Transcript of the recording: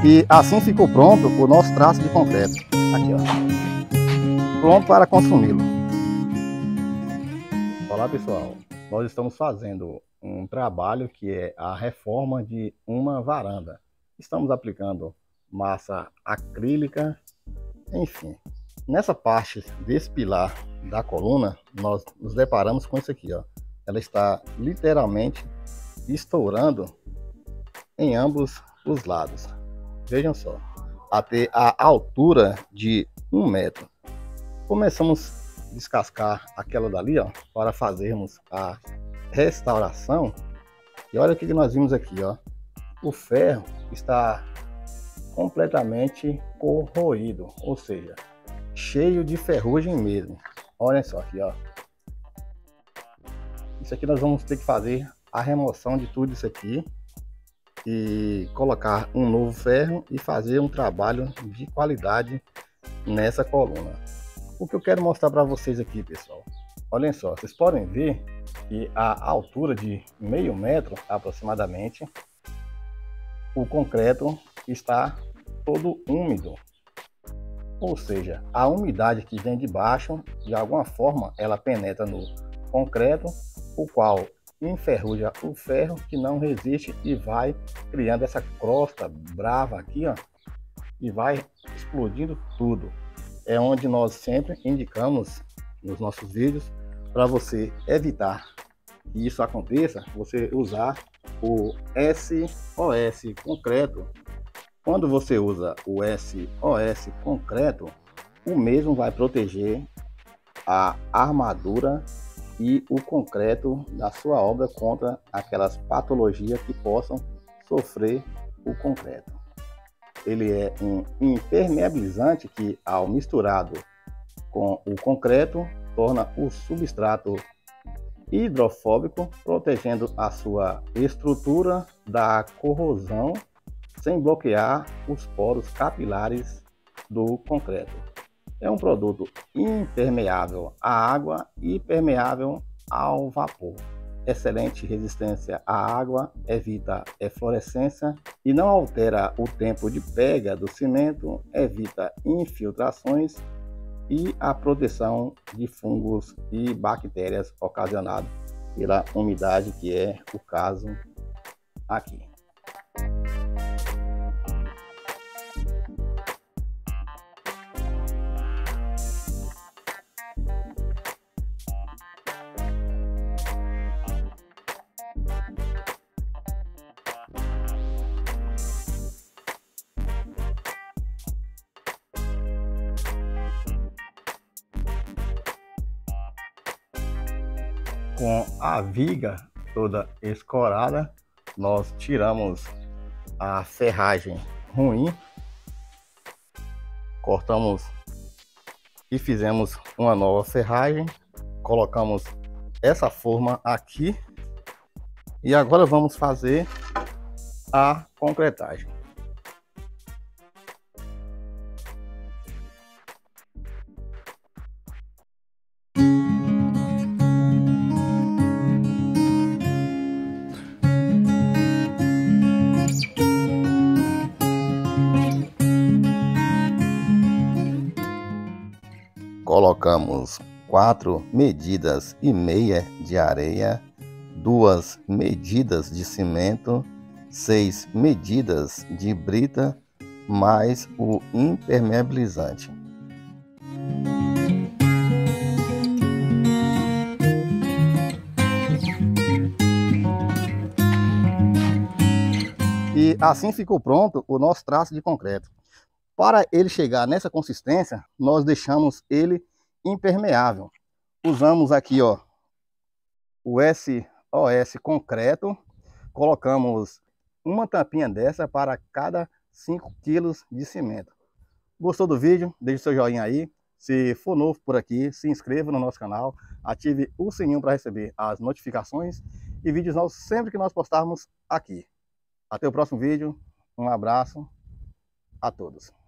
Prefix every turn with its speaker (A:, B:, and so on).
A: E assim ficou pronto o nosso traço de concreto. Aqui, ó. Pronto para consumi-lo. Olá, pessoal. Nós estamos fazendo um trabalho que é a reforma de uma varanda. Estamos aplicando massa acrílica, enfim. Nessa parte desse pilar da coluna, nós nos deparamos com isso aqui, ó. Ela está literalmente estourando em ambos os lados. Vejam só, até a altura de 1 metro. Começamos a descascar aquela dali, ó, para fazermos a restauração. E olha o que nós vimos aqui, ó. O ferro está completamente corroído, ou seja, cheio de ferrugem mesmo. Olha só aqui, ó. Isso aqui nós vamos ter que fazer a remoção de tudo isso aqui e colocar um novo ferro e fazer um trabalho de qualidade nessa coluna. O que eu quero mostrar para vocês aqui, pessoal, olhem só, vocês podem ver que a altura de meio metro aproximadamente, o concreto está todo úmido, ou seja, a umidade que vem de baixo, de alguma forma, ela penetra no concreto, o qual enferruja o ferro, que não resiste e vai criando essa crosta brava aqui, ó, e vai explodindo tudo. É onde nós sempre indicamos nos nossos vídeos para você evitar que isso aconteça, você usar o SOS concreto. Quando você usa o SOS concreto, o mesmo vai proteger a armadura e o concreto da sua obra contra aquelas patologias que possam sofrer o concreto. Ele é um impermeabilizante que, ao misturado com o concreto, torna o substrato hidrofóbico, protegendo a sua estrutura da corrosão sem bloquear os poros capilares do concreto. É um produto impermeável à água e permeável ao vapor. Excelente resistência à água, evita eflorescência e não altera o tempo de pega do cimento, evita infiltrações e a proteção de fungos e bactérias ocasionadas pela umidade, que é o caso aqui. Com a viga toda escorada, nós tiramos a ferragem ruim, cortamos e fizemos uma nova ferragem, colocamos essa forma aqui e agora vamos fazer a concretagem. Colocamos 4 medidas e meia de areia, 2 medidas de cimento, 6 medidas de brita, mais o impermeabilizante. E assim ficou pronto o nosso traço de concreto. Para ele chegar nessa consistência, nós deixamos ele impermeável. Usamos aqui, ó, o SOS concreto. Colocamos uma tampinha dessa para cada 5 kg de cimento. Gostou do vídeo? Deixe seu joinha aí. Se for novo por aqui, se inscreva no nosso canal. Ative o sininho para receber as notificações e vídeos novos sempre que nós postarmos aqui. Até o próximo vídeo. Um abraço a todos.